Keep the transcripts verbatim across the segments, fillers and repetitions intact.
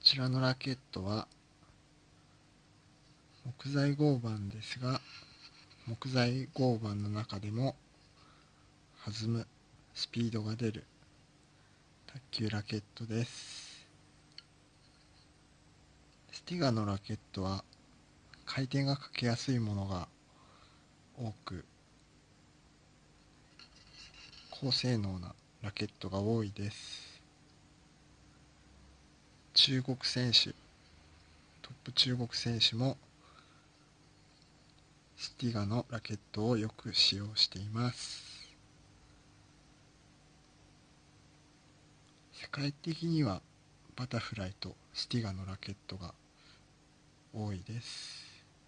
ちらのラケットは木材合板ですが、木材合板の中でも弾むスピードが出る卓球ラケットです。スティガのラケットは回転がかけやすいものが多く、高性能なラケットが多いです。中国選手、トップ中国選手もスティガのラケットをよく使用しています。世界的にはバタフライとスティガのラケットが多いです。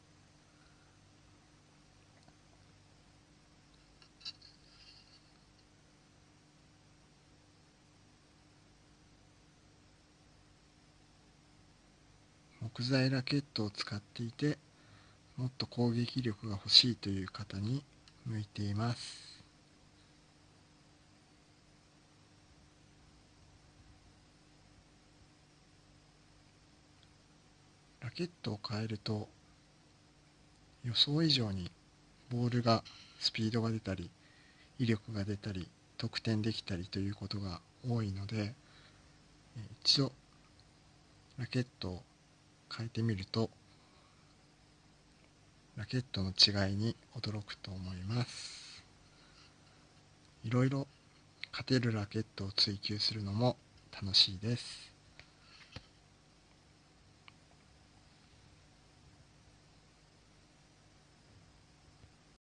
木材ラケットを使っていて、もっと攻撃力が欲しいという方に向いています。ラケットを変えると予想以上にボールがスピードが出たり威力が出たり得点できたりということが多いので、一度ラケットを変えてみるとラケットの違いに驚くと思います。いろいろ勝てるラケットを追求するのも楽しいです。